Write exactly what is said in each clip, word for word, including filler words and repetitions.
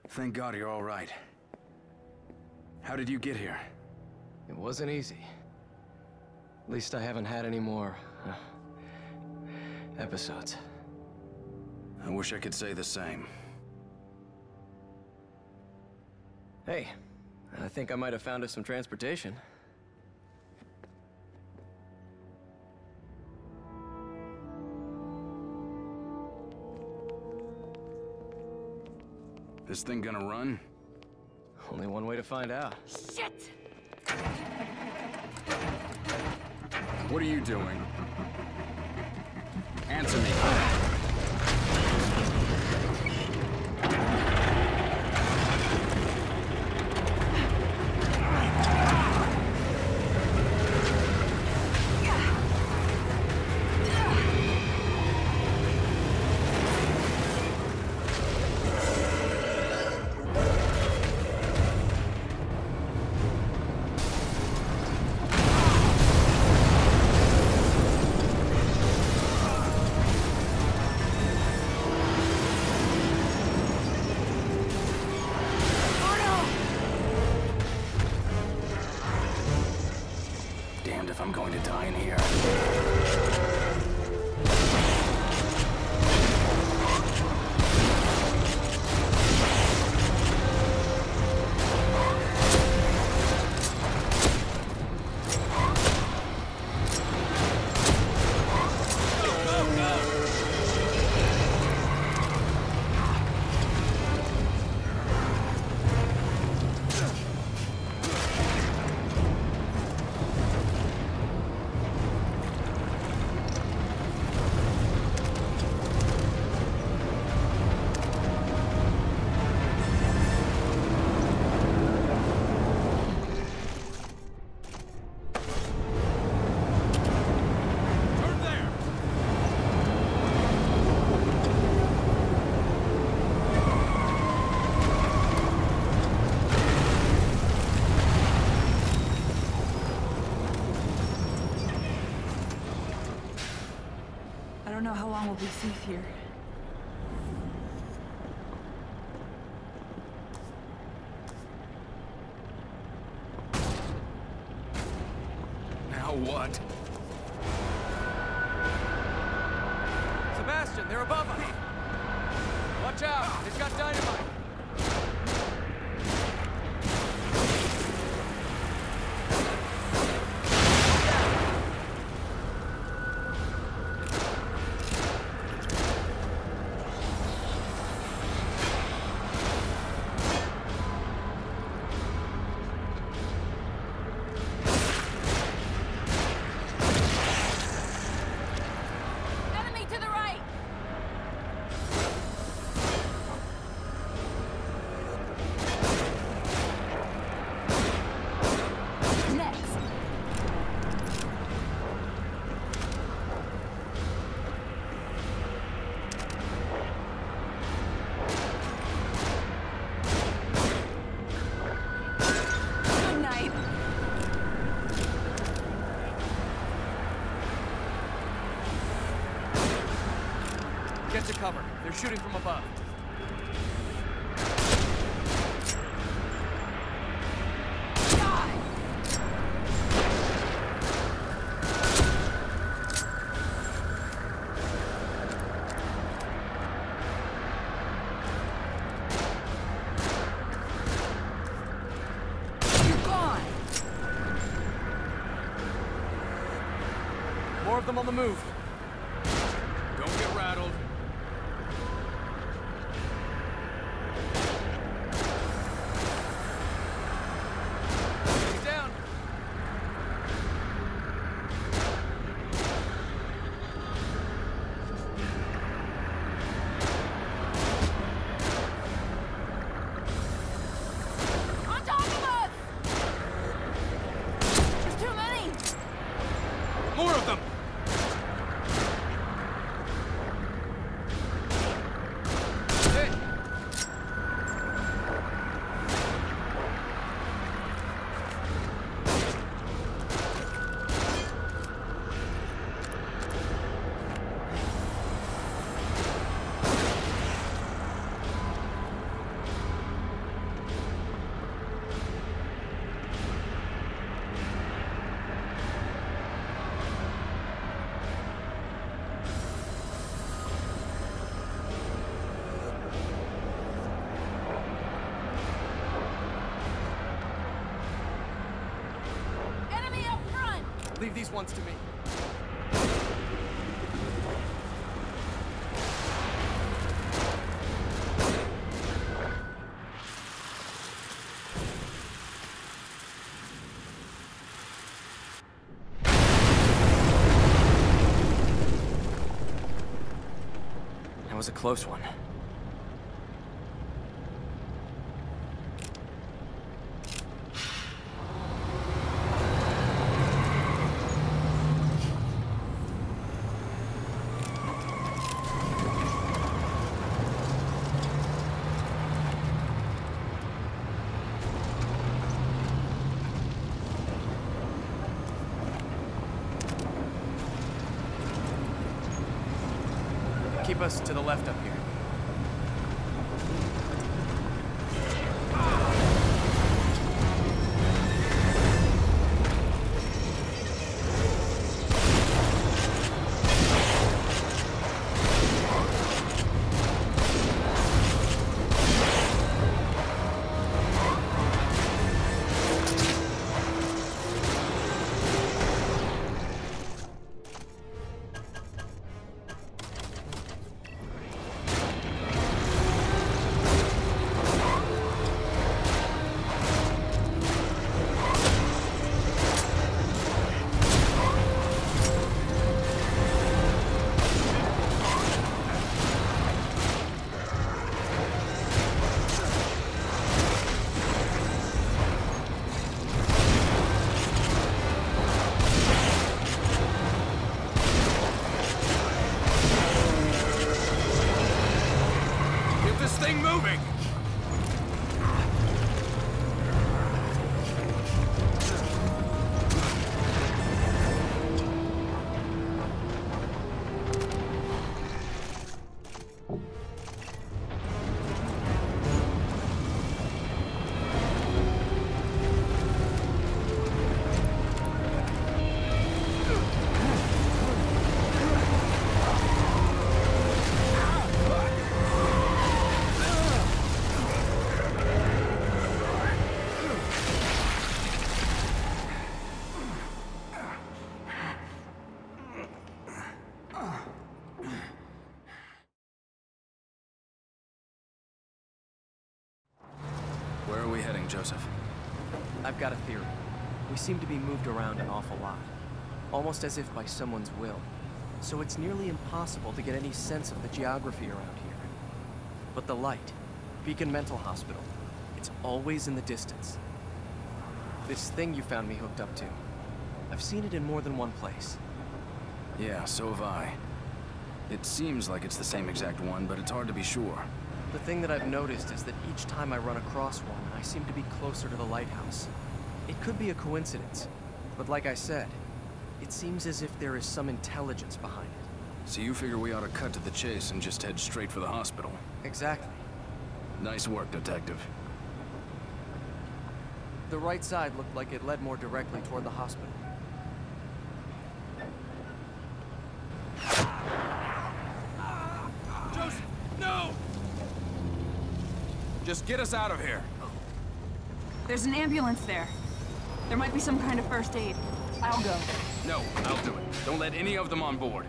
Thank God you're all right. How did you get here? It wasn't easy. At least I haven't had any more uh, episodes. I wish I could say the same. Hey, I think I might have found us some transportation. This thing gonna run? Only one way to find out. Shit! What are you doing? Answer me. Damned if I'm going to die in here. I don't know how long we'll be safe here. Now what? Sebastian, they're above us! Watch out! They've got dynamite! Enemy to the right! Next! Good night. Get to cover. They're shooting from above. You're gone! More of them on the move. Don't get rattled. He's down. On top of us! There's too many! More of them! Leave these ones to me. That was a close one. Keep us to the left up here. Where are we heading, Joseph? I've got a theory. We seem to be moved around an awful lot. Almost as if by someone's will. So it's nearly impossible to get any sense of the geography around here. But the light, Beacon Mental Hospital, it's always in the distance. This thing you found me hooked up to, I've seen it in more than one place. Yeah, so have I. It seems like it's the same exact one, but it's hard to be sure. The thing that I've noticed is that each time I run across one, I seem to be closer to the lighthouse. It could be a coincidence, but like I said, it seems as if there is some intelligence behind it. So you figure we ought to cut to the chase and just head straight for the hospital? Exactly. Nice work, Detective. The right side looked like it led more directly toward the hospital. Joseph, no! Just get us out of here. There's an ambulance there. There might be some kind of first aid. I'll go. No, I'll do it. Don't let any of them on board.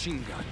machine gun.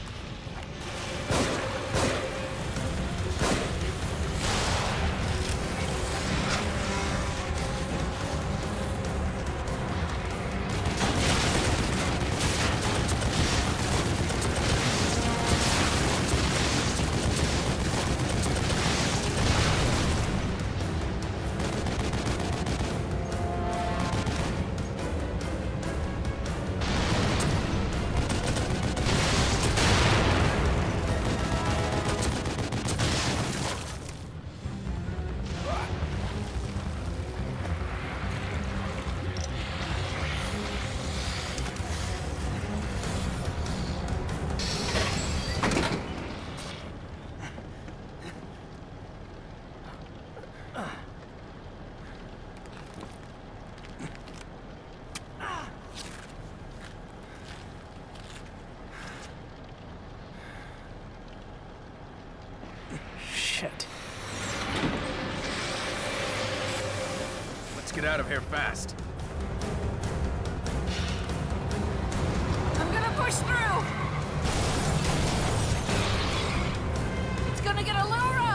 Shit. Let's get out of here fast. I'm gonna push through! It's gonna get a little rough!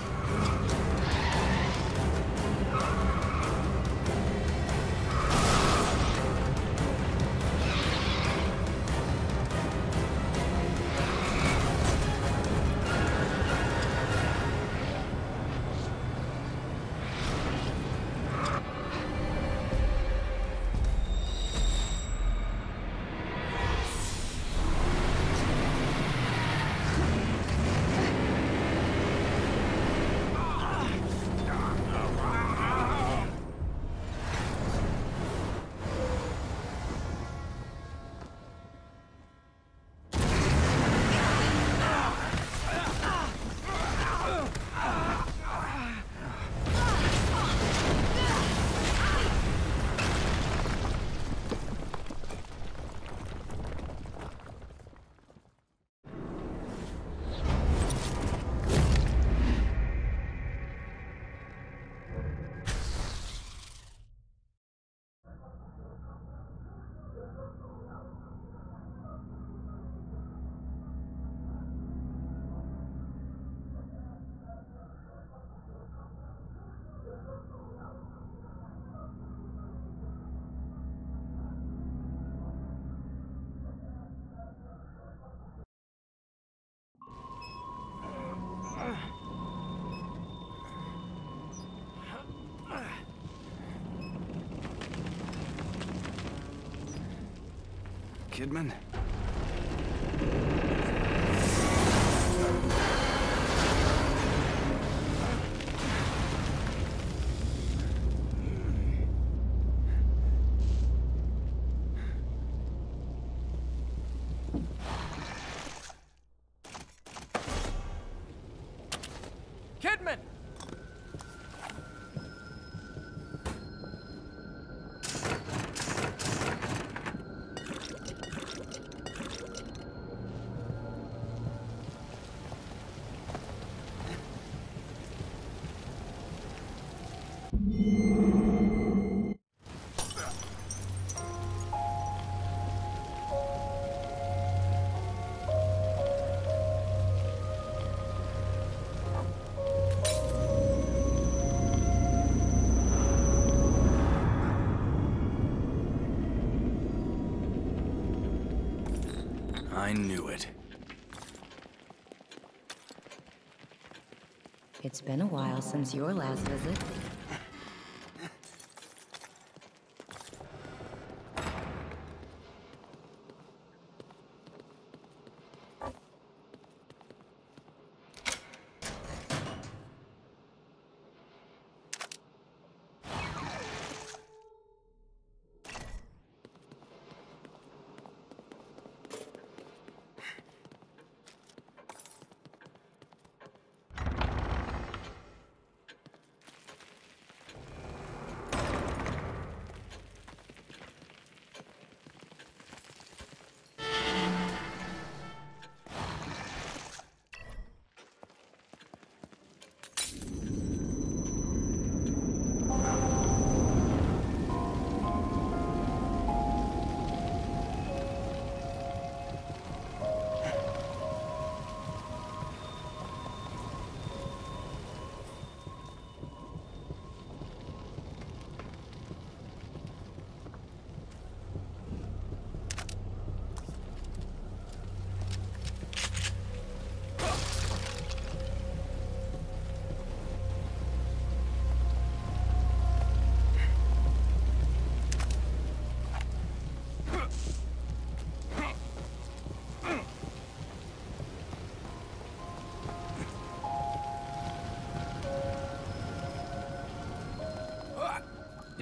Kidman? Kidman! I knew it. It's been a while since your last visit.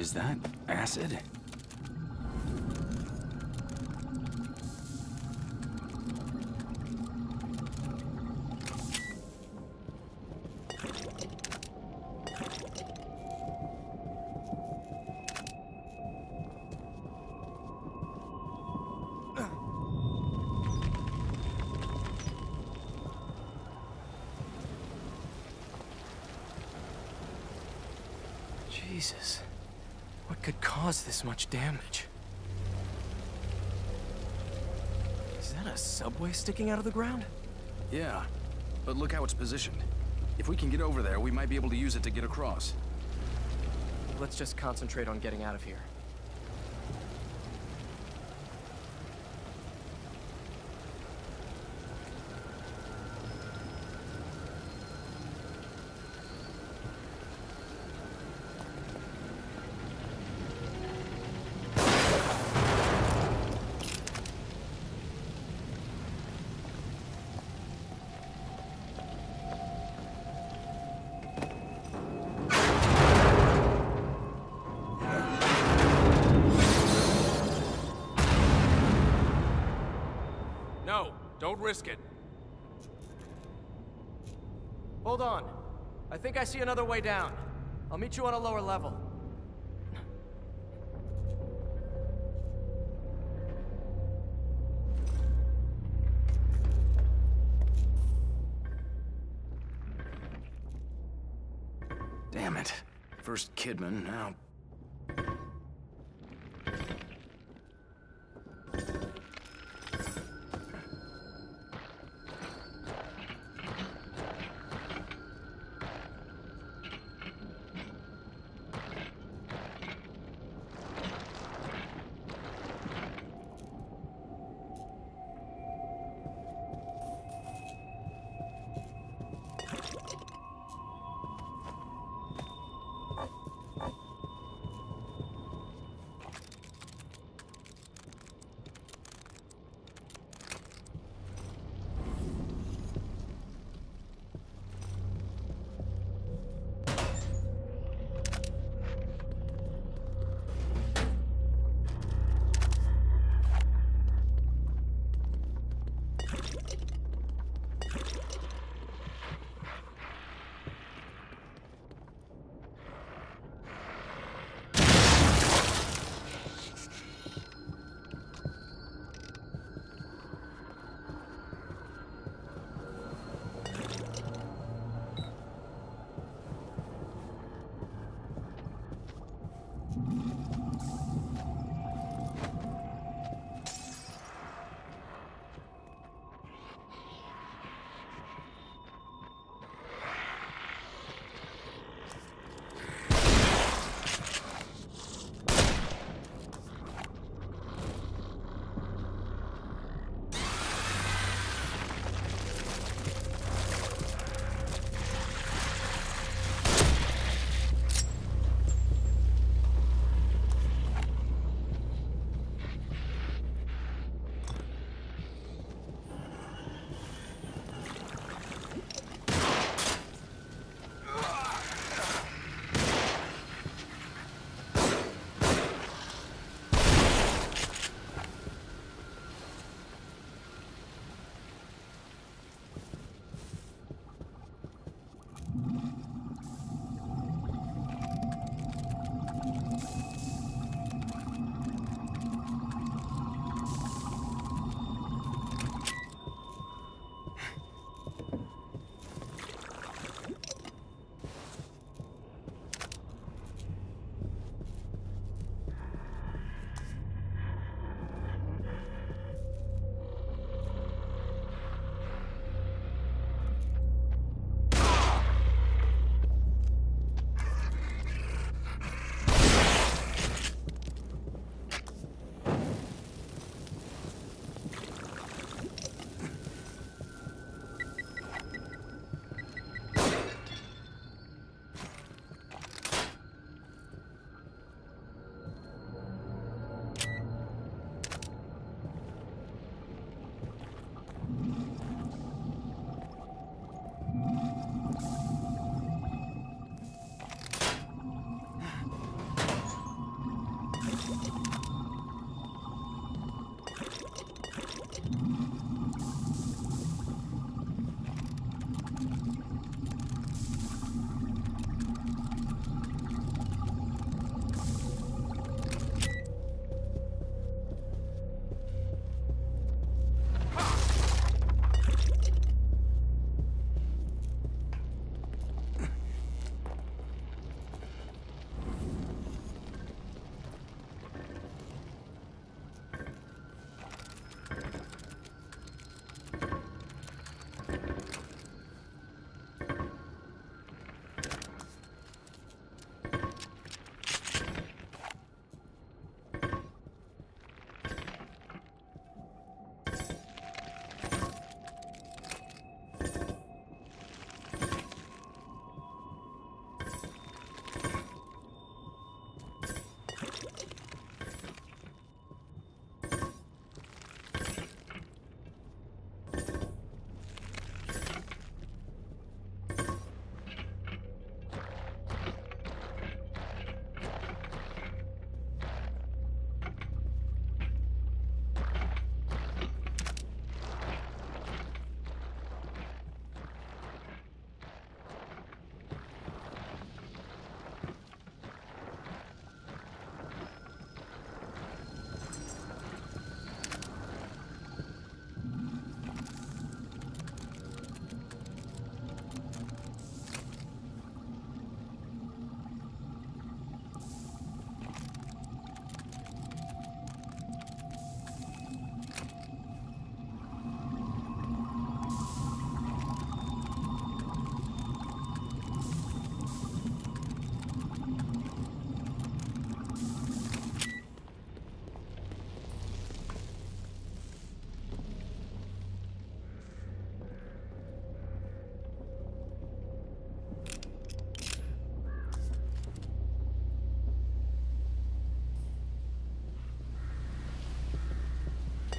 Is that acid? Jesus. What could cause this much damage? Is that a subway sticking out of the ground? Yeah, but look how it's positioned. If we can get over there, we might be able to use it to get across. Let's just concentrate on getting out of here. No, don't risk it. Hold on. I think I see another way down. I'll meet you on a lower level. Damn it. First Kidman, now...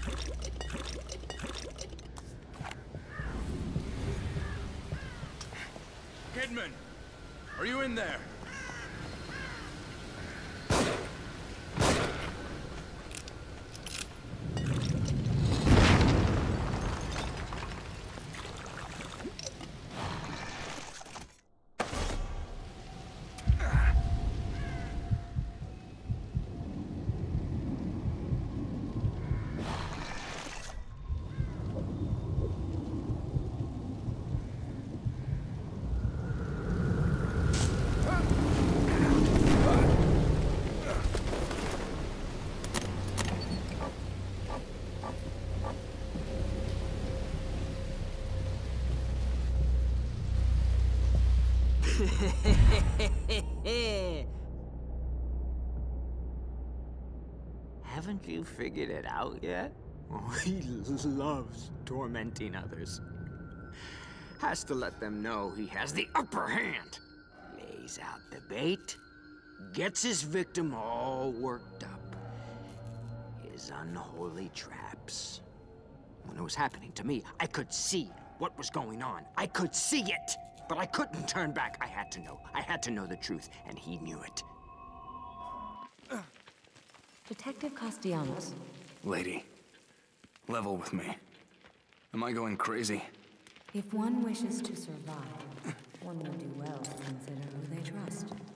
Kidman! Are you in there? Haven't you figured it out yet? Oh, he loves tormenting others. Has to let them know he has the upper hand. Lays out the bait, gets his victim all worked up. His unholy traps. When it was happening to me, I could see what was going on. I could see it! But I couldn't turn back. I had to know. I had to know the truth, and he knew it. Detective Castellanos. Lady, level with me. Am I going crazy? If one wishes to survive, one will do well to consider who they trust.